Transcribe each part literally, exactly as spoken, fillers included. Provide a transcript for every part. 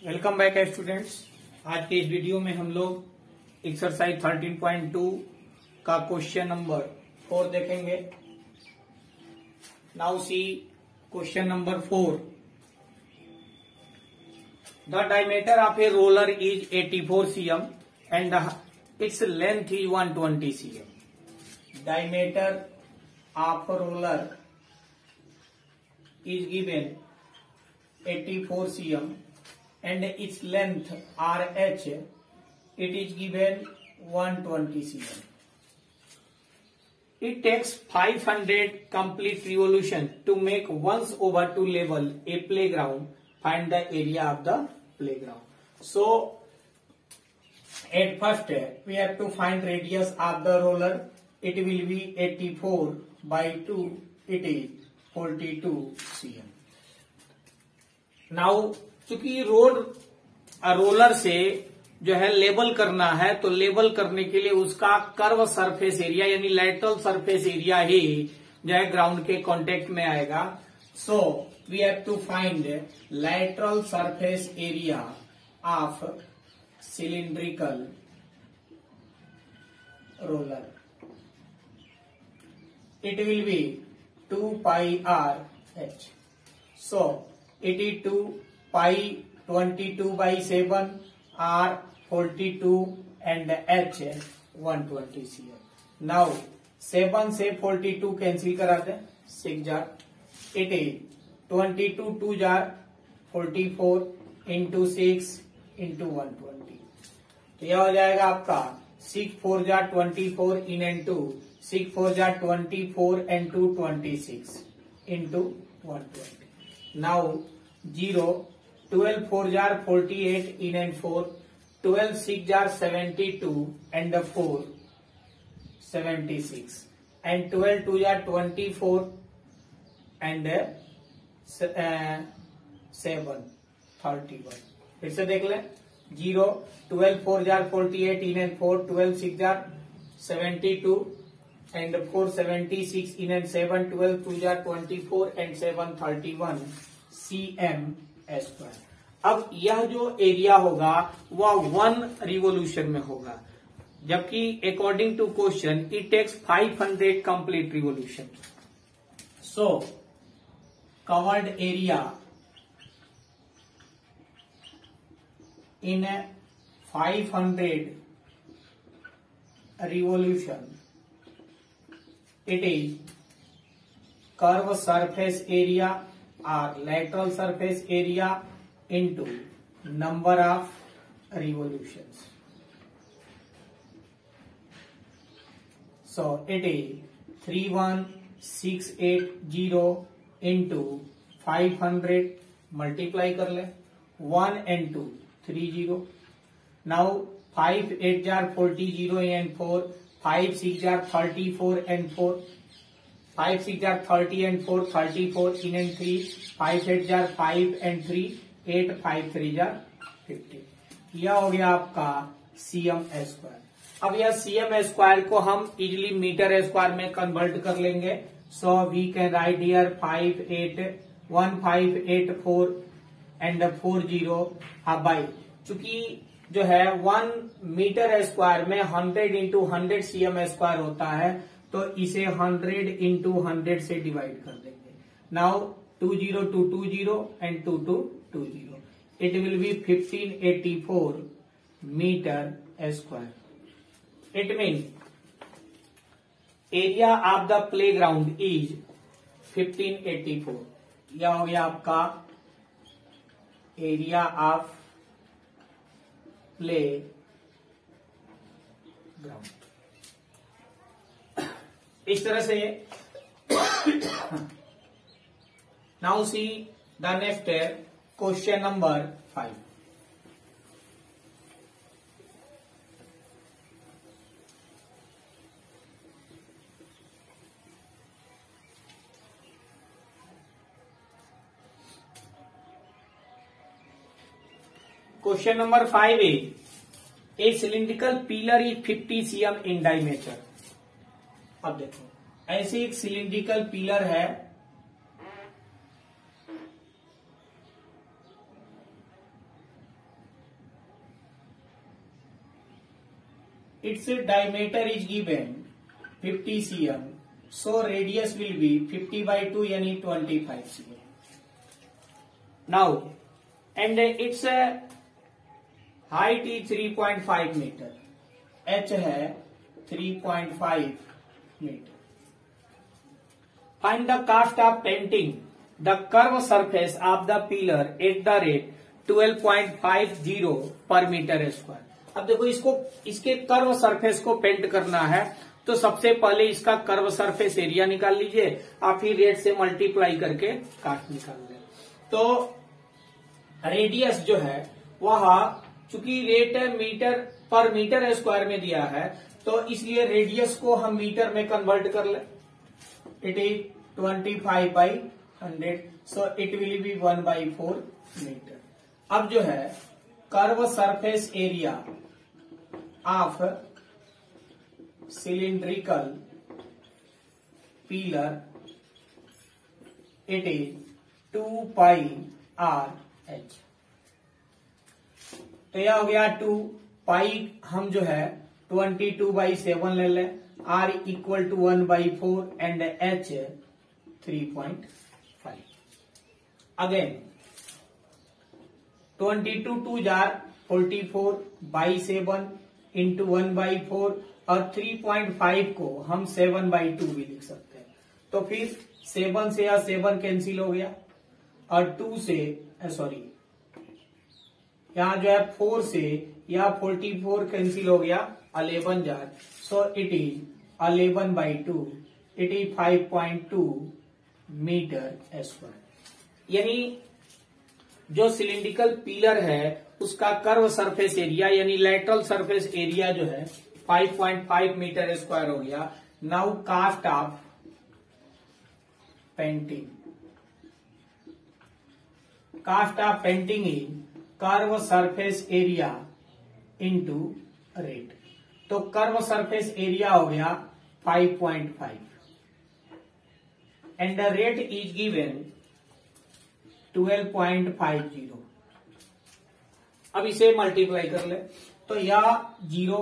Welcome back students. आज के इस वीडियो में हम लोग एक्सरसाइज थर्टीन पॉइंट टू का क्वेश्चन नंबर फोर देखेंगे। Now see question number four. The diameter of a roller is eighty four cm and its length is one twenty cm. Diameter of roller is given eighty-four centimeters and its length R H it is given one hundred twenty centimeters. It takes five hundred complete revolution to make once over to level a playground. Find the area of the playground. So at first we have to find radius of the roller. It will be eighty-four by two. It is forty-two centimeters. Now चूंकि road roller से जो है level करना है, तो level करने के लिए उसका कर्व सरफेस एरिया यानी लैटरल सरफेस एरिया ही जो है ग्राउंड के कांटेक्ट में आएगा। So we have to find lateral surface area of cylindrical roller. It will be two pi r h. So it is two pi twenty-two by seven, r forty-two and h one twenty centimeters. Now seven से forty-two cancel कराते हैं, six jar. It is twenty-two two jar forty-four into six into one twenty. तो यह हो जाएगा आपका six four jar twenty-four in and two. Six four jar twenty-four and two twenty-six into one twenty. Now zero twelve four jar forty-eight in and four. Twelve six jar seventy-two and the four seventy-six and twelve two jar twenty-four and uh, seven thirty-one. फिर से देख लें। zero twelve four jar forty-eight in and four. Twelve six jar seventy-two and four seventy-six in and seven. Twelve two jar twenty-four and seven thirty-one cm square. अब यह जो area होगा वह one revolution में होगा, जबकि according to question it takes five hundred complete revolution. So covered area in five hundred revolution, it is curve surface area or lateral surface area into number of revolutions. So it is three one six eight zero into five hundred multiply कर ले, one and two three zero. Now five eight jar forty zero and four. Five six jar thirty four and four. Five six jar thirty and four thirty four in and three. Five eight jar five and three. Eight five three jar fifty. यह हो गया आपका CM square. अब यह CM square को हम easily metre square में convert कर लेंगे. So we can write here five eight one five eight four and four zero by, चूंकि जो है वन मीटर स्क्वायर में hundred into hundred cm square होता है, तो इसे हंड्रेड इंटू हंड्रेड से डिवाइड कर देंगे. Now two zero two two zero and two two two zero. It will be fifteen eighty four metre square. It mean area of the playground is fifteen eighty four. यह हो गया आपका area of play ground. इस तरह से now see the next question number five. Question number five is a cylindrical pillar is fifty centimeters in diameter. अब देखो ऐसे एक सिलिंड्रिकल पिलर है, its diameter is given fifty centimeters, so radius will be fifty by two यानी twenty-five centimeters. Now and its height is three point five meter, h है three point five meter. Find the cost of painting the curved surface of the pillar at the rate twelve point five zero per meter square. अब देखो इसको इसके curve surface को paint करना है तो सबसे पहले इसका कर्व सरफेस एरिया निकाल लीजिए और फिर रेट से मल्टीप्लाई करके कास्ट निकाल लें. तो रेडियस जो है वह चूंकि रेट मीटर पर मीटर स्क्वायर में दिया है तो इसलिए रेडियस को हम मीटर में कन्वर्ट कर ले. It is twenty five by hundred, so it will be one by four metre. अब जो है curve surface area of cylindrical pillar it is two pi r h. तो यह हो गया टू पाई, हम जो है ट्वेंटी टू बाई सेवन ले लें, r equal to one by four and h three point five. Again twenty two two जार forty four by seven into one by four और थ्री पॉइंट फाइव को हम seven by two भी लिख सकते हैं. तो फिर सेवन से या सेवन कैंसिल हो गया और टू से सॉरी यहां जो है फोर से या फोर्टी फोर कैंसिल हो गया, अलेवन जार, so it is eleven by two, it is five point two metre square. यानी जो सिलिंड्रिकल पिलर है उसका कर्व सरफेस एरिया यानी लैटरल सरफेस एरिया जो है five point five metre square हो गया. Now cost of painting, cost of painting is curve surface area into rate. तो कर्व सरफेस एरिया हो गया five point five and the rate is given twelve point five zero. अब इसे multiply कर ले तो या जीरो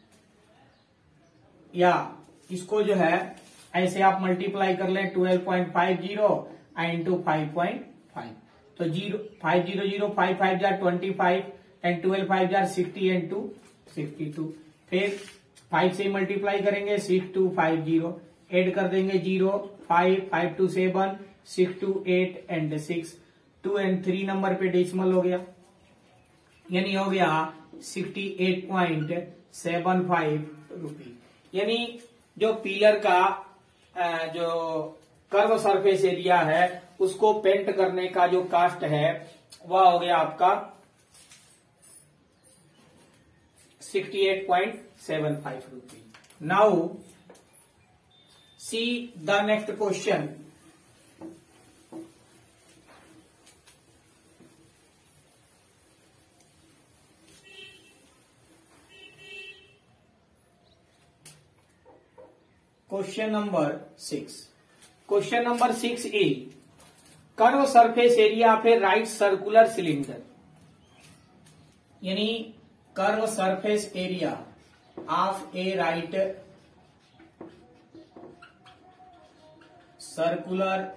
या इसको जो है ऐसे आप मल्टीप्लाई कर ले twelve point five zero into five point five. तो zero five zero zero five five जार twenty five and twelve five जार sixty and two sixty two. फिर फाइव से मल्टीप्लाई करेंगे six two five zero, add कर देंगे zero, five five two seven, six two eight and six, two and three number पे decimal हो गया यानी हो गया sixty eight point seven five रुपी. यानी जो पिलर का जो कर्व सरफेस एरिया है उसको पेंट करने का जो कास्ट है वह हो गया आपका sixty eight point seven five rupee. Now see the next question. Question number six. Question number six is curve surface area of a right circular cylinder. यानी curve surface area of a right circular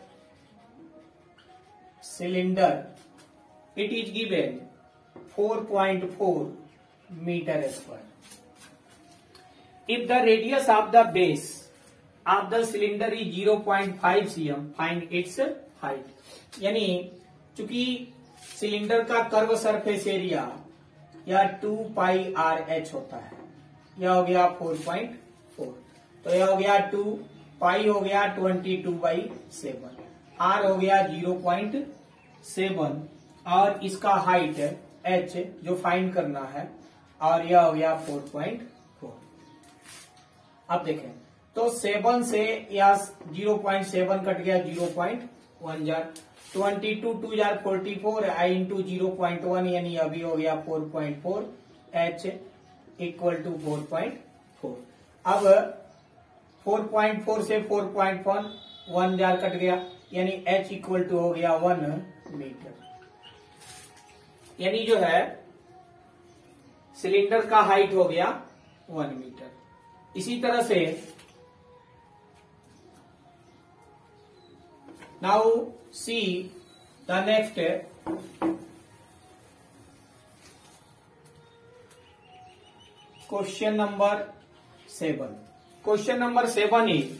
cylinder it is given four point four metre square. If the radius of the base of the cylinder is zero point five centimeters, find its height. यानी चूंकि cylinder का curve surface area या two pi r h होता है, यह हो गया four point four. तो यह हो गया टू पाई हो गया twenty two by seven, r हो गया जीरो पॉइंट सेवन और इसका हाइट एच जो फाइंड करना है और यह हो गया फोर पॉइंट फोर. अब देखें तो सेवन से या जीरो पॉइंट सेवन कट गया जीरो पॉइंट वन जार, ट्वेंटी टू टू जार फोर्टी फोर आई इंटू जीरो पॉइंट वन यानी अभी हो गया four point four, h equal to four point four. अब फोर पॉइंट फोर से फोर पॉइंट वन वन जार कट गया यानी एच इक्वल टू हो गया वन मीटर. यानी जो है सिलेंडर का हाइट हो गया वन मीटर। इसी तरह से now see the next question number seven. Question number seven is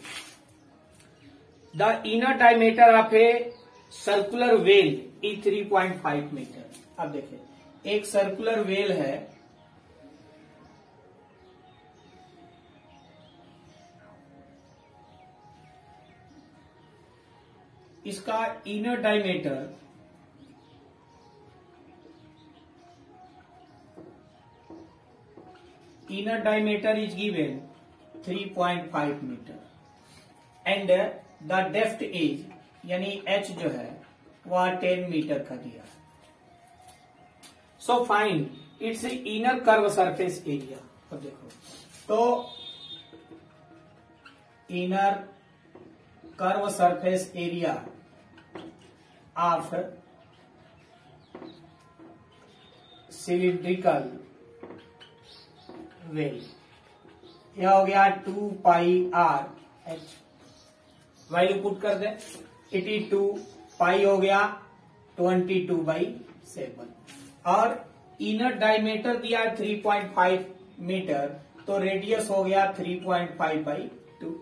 the inner diameter of a circular well is three point five metre. अब देखिए एक सर्कुलर वेल है, इसका inner diameter inner diameter is given three point five metre and the depth is यानी h जो है वह ten metre का दिया। So find its inner curve surface area. अब देखो तो inner curve surface area of cylindrical well, यह हो गया two pi r h. Value put कर दे, एटी टू पाई हो गया ट्वेंटी टू बाई सेवन और इनर डायमीटर दिया थ्री पॉइंट फाइव मीटर, तो रेडियस हो गया three point five by two.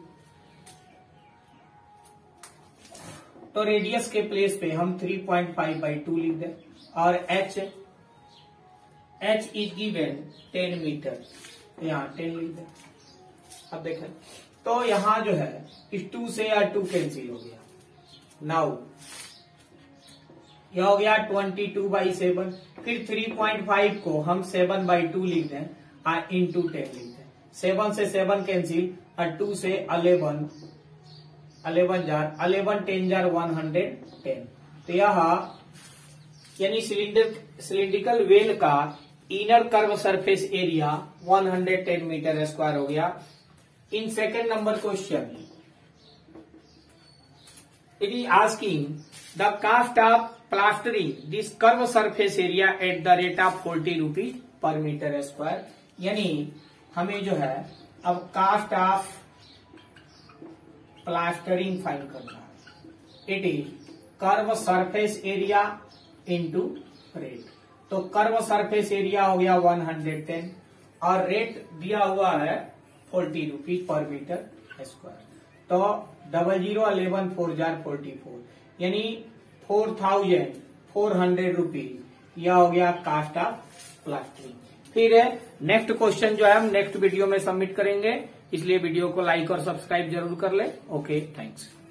तो रेडियस के प्लेस पे हम three point five by two लिख दें और h h is given ten metre, यहाँ टेन लिख दें। अब देखें तो यहां जो है इस टू से या टू कैंसिल हो गया। नाउ यह हो गया ट्वेंटी टू बाई सेवन, फिर थ्री पॉइंट फाइव को हम सेवन बाई टू लिख दें और इंटू टेन लिख दें। सेवन से सेवन कैंसिल और टू से अलेवन, अलेवन जार अलेवन टेन जार वन हंड्रेड टेन। तो यह यानी सिलेंडर सिलिंड्रिकल वेल का inner curve surface area one hundred ten metre square हो गया। In second number question it is asking the cost of plastering this curve surface area at the rate of forty rupees per metre square. यानी हमें जो है अब cast of plastering find करना है। It is curve surface area into rate. तो curve surface area हो गया वन हंड्रेड टेन और रेट दिया हुआ है forty rupees per metre square. तो डबल जीरो अलेवन फोर जार फोर्टी फोर यानी four thousand four hundred rupees यह हो गया कास्ट ऑफ प्लास्टरिंग। फिर नेक्स्ट क्वेश्चन जो है हम नेक्स्ट वीडियो में सबमिट करेंगे, इसलिए वीडियो को लाइक और सब्सक्राइब जरूर कर ले। Okay, thanks.